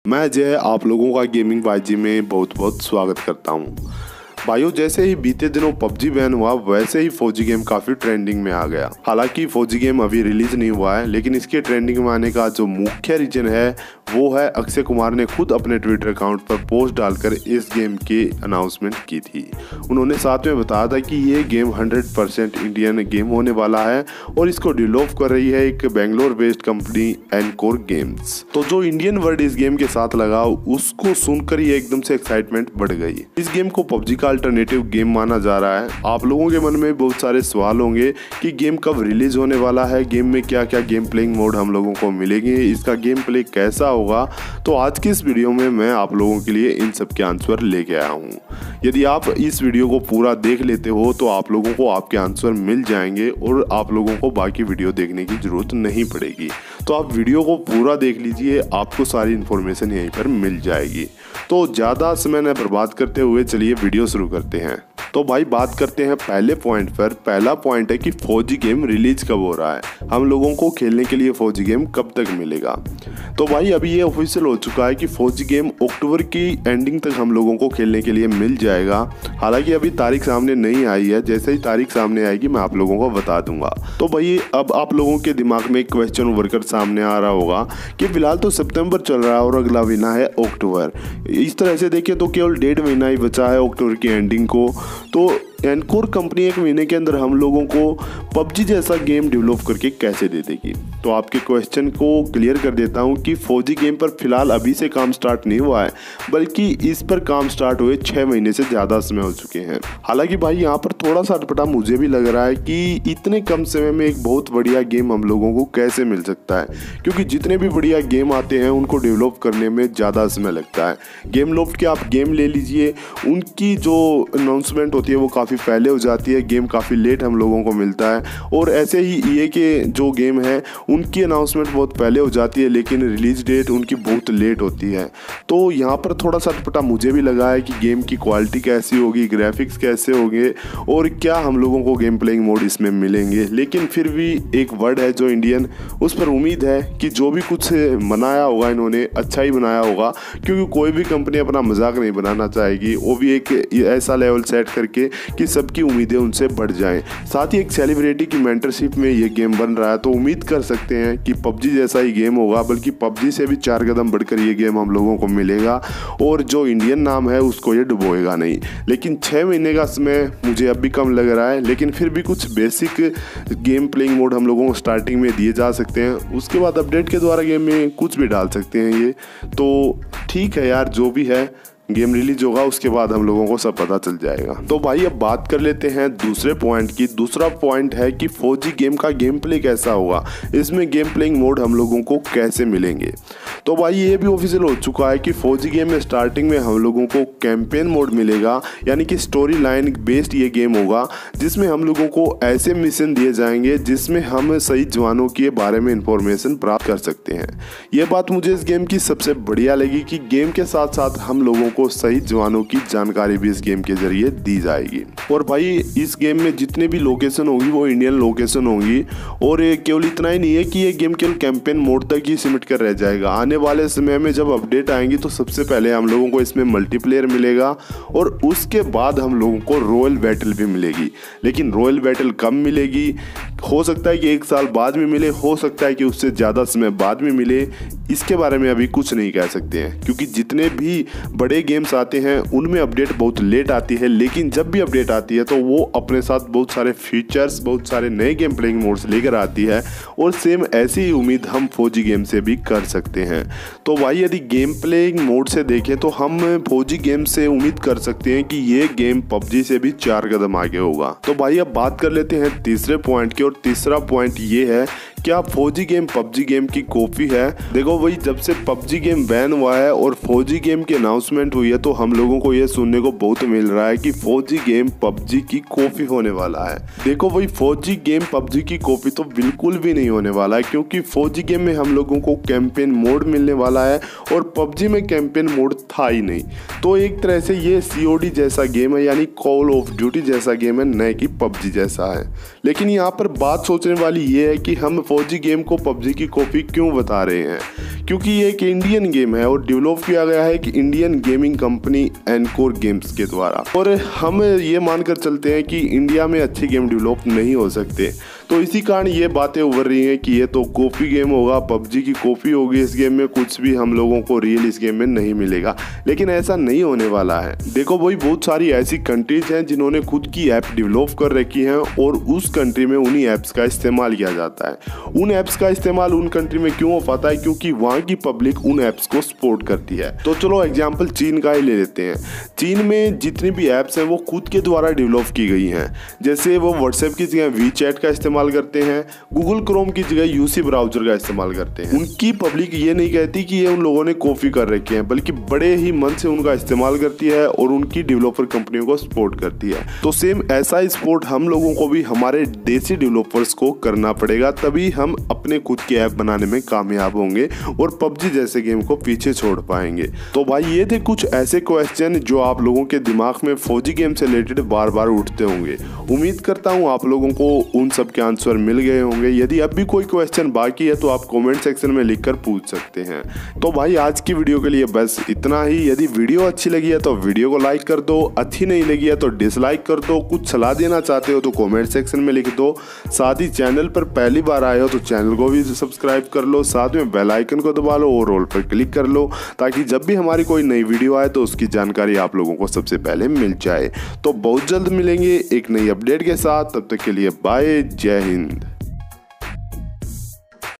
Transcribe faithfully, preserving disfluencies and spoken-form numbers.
मैं अजय आप लोगों का गेमिंग बाजी में बहुत बहुत स्वागत करता हूं। भाइयों, जैसे ही बीते दिनों पबजी बैन हुआ वैसे ही फौजी गेम काफी ट्रेंडिंग में आ गया। हालांकि फौजी गेम अभी रिलीज नहीं हुआ है, लेकिन इसके ट्रेंडिंग में आने का जो मुख्य रीजन है वो है अक्षय कुमार ने खुद अपने ट्विटर अकाउंट पर पोस्ट डालकर इस गेम की अनाउंसमेंट की थी। उन्होंने साथ में बताया था कि ये game hundred percent Indian game होने वाला है और इसको डेवलप कर रही है एक Bangalore based company Encore games. तो जो इंडियन वर्ड इस गेम के साथ लगा उसको सुनकर ही एकदम से एक्साइटमेंट बढ़ गई। इस गेम को पबजी का अल्टरनेटिव गेम माना जा रहा है। आप लोगों के मन में बहुत सारे सवाल होंगे कि गेम कब रिलीज होने वाला है, गेम में क्या क्या गेम प्लेइंग मोड हम लोगों को मिलेंगे, इसका गेम प्ले कैसा होगा। तो आज की इस वीडियो में मैं आप लोगों के लिए इन सब के आंसर लेके आया हूँ। यदि आप इस वीडियो को पूरा देख लेते हो तो आप लोगों को आपके आंसर मिल जाएंगे और आप लोगों को बाकी वीडियो देखने की जरूरत नहीं पड़ेगी। तो आप वीडियो को पूरा देख लीजिए, आपको सारी इन्फॉर्मेशन यहीं पर मिल जाएगी। तो ज़्यादा समय न बर्बाद करते हुए चलिए वीडियो शुरू करते हैं। तो भाई बात करते हैं पहले पॉइंट पर। पहला पॉइंट है कि फौजी गेम रिलीज कब हो रहा है, हम लोगों को खेलने के लिए फौजी गेम कब तक मिलेगा। तो भाई अभी ये ऑफिशियल हो चुका है कि फौजी गेम अक्टूबर की एंडिंग तक हम लोगों को खेलने के लिए मिल जाएगा। हालांकि अभी तारीख सामने नहीं आई है, जैसे ही तारीख सामने आएगी मैं आप लोगों को बता दूंगा। तो भाई अब आप लोगों के दिमाग में एक क्वेश्चन उभर कर सामने आ रहा होगा कि फिलहाल तो सितंबर चल रहा है और अगला महीना है अक्टूबर। इस तरह से देखिए तो केवल डेढ़ महीना ही बचा है अक्टूबर की एंडिंग को। तो एनकोर कंपनी एक महीने के अंदर हम लोगों को पबजी जैसा गेम डेवलप करके कैसे दे देगी। तो आपके क्वेश्चन को क्लियर कर देता हूं कि फौजी गेम पर फिलहाल अभी से काम स्टार्ट नहीं हुआ है, बल्कि इस पर काम स्टार्ट हुए छः महीने से ज़्यादा समय हो चुके हैं। हालांकि भाई यहाँ पर थोड़ा सा अटपटा मुझे भी लग रहा है कि इतने कम समय में एक बहुत बढ़िया गेम हम लोगों को कैसे मिल सकता है, क्योंकि जितने भी बढ़िया गेम आते हैं उनको डेवलप करने में ज़्यादा समय लगता है। गेम लॉफ्ट के आप गेम ले लीजिए, उनकी जो अनाउंसमेंट होती है वो काफ़ी पहले हो जाती है, गेम काफ़ी लेट हम लोगों को मिलता है। और ऐसे ही ईए के जो गेम है उनकी अनाउंसमेंट बहुत पहले हो जाती है, लेकिन रिलीज डेट उनकी बहुत लेट होती है। तो यहाँ पर थोड़ा सा अटपटा मुझे भी लगा है कि गेम की क्वालिटी कैसी होगी, ग्राफिक्स कैसे होंगे और क्या हम लोगों को गेम प्लेइंग मोड इसमें मिलेंगे। लेकिन फिर भी एक वर्ड है जो इंडियन, उस पर उम्मीद है कि जो भी कुछ बनाया होगा इन्होंने अच्छा ही बनाया होगा, क्योंकि कोई भी कंपनी अपना मजाक नहीं बनाना चाहेगी, वो भी एक ऐसा लेवल सेट करके कि सबकी उम्मीदें उनसे बढ़ जाएं। साथ ही एक सेलिब्रिटी की मेंटरशिप में ये गेम बन रहा है, तो उम्मीद कर सकते हैं कि पबजी जैसा ही गेम होगा, बल्कि पबजी से भी चार कदम बढ़कर ये गेम हम लोगों को मिलेगा और जो इंडियन नाम है उसको ये डुबोएगा नहीं। लेकिन छः महीने का समय मुझे अब भी कम लग रहा है, लेकिन फिर भी कुछ बेसिक गेम प्लेइंग मोड हम लोगों को स्टार्टिंग में दिए जा सकते हैं, उसके बाद अपडेट के द्वारा गेम में कुछ भी डाल सकते हैं ये। तो ठीक है यार, जो भी है गेम रिलीज होगा उसके बाद हम लोगों को सब पता चल जाएगा। तो भाई अब बात कर लेते हैं दूसरे पॉइंट की। दूसरा पॉइंट है कि फौजी गेम का गेम प्ले कैसा होगा, इसमें गेम प्लेइंग मोड हम लोगों को कैसे मिलेंगे। तो भाई ये भी ऑफिशियल हो चुका है कि फौजी गेम में स्टार्टिंग में हम लोगों को कैंपेन मोड मिलेगा, यानी कि स्टोरी लाइन बेस्ड ये गेम होगा, जिसमें हम लोगों को ऐसे मिशन दिए जाएंगे जिसमें हम शहीद जवानों के बारे में इंफॉर्मेशन प्राप्त कर सकते हैं। ये बात मुझे इस गेम की सबसे बढ़िया लगी कि गेम के साथ साथ हम लोगों को शहीद जवानों की जानकारी भी इस गेम के जरिए दी जाएगी। और भाई इस गेम में जितने भी लोकेशन होगी वो इंडियन लोकेशन होंगी। और केवल इतना ही नहीं है कि ये गेम केवल कैंपेन मोड तक ही सिमट कर रह जाएगा। आने वाले समय में जब अपडेट आएंगी तो सबसे पहले हम लोगों को इसमें मल्टीप्लेयर मिलेगा और उसके बाद हम लोगों को रॉयल बैटल भी मिलेगी। लेकिन रॉयल बैटल कब मिलेगी, हो सकता है कि एक साल बाद में मिले, हो सकता है कि उससे ज़्यादा समय बाद में मिले, इसके बारे में अभी कुछ नहीं कह सकते हैं, क्योंकि जितने भी बड़े गेम्स आते हैं उनमें अपडेट बहुत लेट आती है। लेकिन जब भी अपडेट आती है तो वो अपने साथ बहुत सारे फीचर्स, बहुत सारे नए गेम प्लेइंग मोड्स लेकर आती है। और सेम ऐसी ही उम्मीद हम फौजी गेम से भी कर सकते हैं। तो भाई यदि गेम प्लेइंग मोड से देखें तो हम फौजी गेम से उम्मीद कर सकते हैं कि ये गेम पबजी से भी चार कदम आगे होगा। तो भाई अब बात कर लेते हैं तीसरे पॉइंट की। और तीसरा पॉइंट ये है क्या फौजी गेम पबजी गेम की कॉपी है। देखो भाई, जब से पबजी गेम बैन हुआ है और फौजी गेम की अनाउंसमेंट हुई है तो हम लोगों को ये सुनने को बहुत मिल रहा है कि फौजी गेम पबजी की कॉपी होने वाला है। देखो भाई, फौजी गेम पबजी की कॉपी तो बिल्कुल भी नहीं होने वाला है, क्योंकि फौजी गेम में हम लोगों को कैंपेन मोड मिलने वाला है और पबजी में कैंपेन मोड था ही नहीं। तो एक तरह से ये सीओडी जैसा गेम है, यानी कॉल ऑफ ड्यूटी जैसा गेम है, न कि पबजी जैसा है। लेकिन यहाँ पर बात सोचने वाली ये है कि हम फौजी गेम को पबजी की कॉपी क्यों बता रहे हैं, क्योंकि ये एक इंडियन गेम है और डेवलप किया गया है कि Indian gaming company Encore games के द्वारा। और हम ये मानकर चलते हैं कि इंडिया में अच्छे गेम डेवलप नहीं हो सकते, तो इसी कारण ये बातें उभर रही हैं कि ये तो कॉपी गेम होगा, पबजी की कॉपी होगी इस गेम में, कुछ भी हम लोगों को रियल इस गेम में नहीं मिलेगा। लेकिन ऐसा नहीं होने वाला है। देखो भाई, बहुत सारी ऐसी कंट्रीज हैं जिन्होंने खुद की ऐप डेवलप कर रखी हैं और उस कंट्री में उन्हीं ऐप्स का इस्तेमाल किया जाता है। उन ऐप्स का इस्तेमाल उन कंट्री में क्यों हो पाता है, क्योंकि वहाँ की पब्लिक उन ऐप्स को सपोर्ट करती है। तो चलो एग्जाम्पल चीन का ही ले लेते हैं। चीन में जितनी भी ऐप्स हैं वो खुद के द्वारा डेवलप की गई हैं। जैसे वो व्हाट्सएप की जगह वी चैट का इस्तेमाल करते हैं, गूगल क्रोम की जगह यूसी ब्राउजर का इस्तेमाल करते हैं। उनकी पब्लिक ये नहीं कहती कि ये उन लोगों ने कॉपी कर रखे हैं, बल्कि बड़े ही मन से उनका इस्तेमाल करती है और उनकी डेवलपर कंपनियों को सपोर्ट करती है। तो सेम ऐसा ही सपोर्ट हम लोगों को भी हमारे देसी डेवलपर्स को करना पड़ेगा, तभी हम अपने खुद के ऐप बनाने में कामयाब होंगे और पबजी जैसे गेम को पीछे छोड़ पाएंगे। तो भाई ये थे कुछ ऐसे क्वेश्चन जो आप लोगों के दिमाग में फौजी गेम से रिलेटेड बार बार उठते होंगे। उम्मीद करता हूँ आप लोगों को उन सब के आंसर मिल गए होंगे। यदि अब भी कोई क्वेश्चन बाकी है तो आप कमेंट सेक्शन में लिखकर पूछ सकते हैं। तो भाई आज की वीडियो के लिए बस इतना ही। यदि वीडियो अच्छी लगी है तो वीडियो को लाइक कर दो, अच्छी नहीं लगी है तो डिसलाइक कर दो, कुछ सलाह देना चाहते हो तो कमेंट सेक्शन में लिख दो। साथ ही चैनल पर पहली बार आए हो तो चैनल को भी सब्सक्राइब कर लो, साथ में बेल आइकन को दबा लो और ऑल पर क्लिक कर लो, ताकि जब भी हमारी कोई नई वीडियो आए तो उसकी जानकारी आप लोगों को सबसे पहले मिल जाए। तो बहुत जल्द मिलेंगे एक नई अपडेट के साथ, तब तक के लिए बाय, जय हिंद।